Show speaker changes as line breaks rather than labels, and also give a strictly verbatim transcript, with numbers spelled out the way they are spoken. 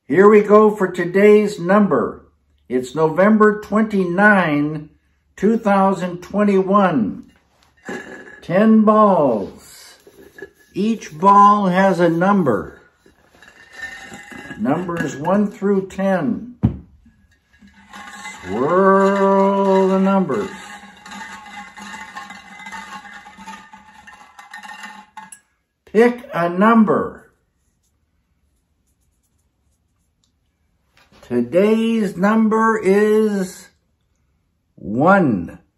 Here we go for today's number. It's November twenty-ninth, two thousand twenty-one. Ten balls. Each ball has a number. Numbers one through ten. Swirl the numbers. Pick a number. Today's number is one.